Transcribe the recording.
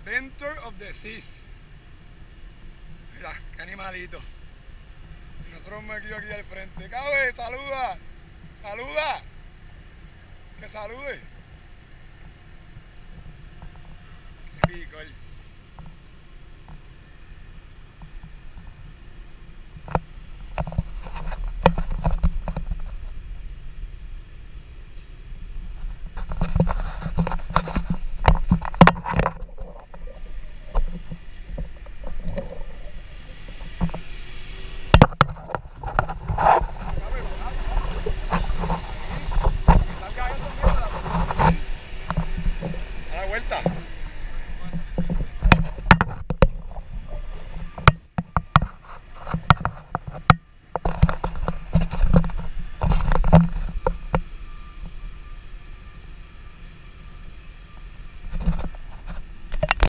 Adventure of the Seas. Mira, qué animalito. Y nosotros me quedo aquí al frente. Cabe, saluda. Saluda. Que salude. Qué pico él. Vuelta.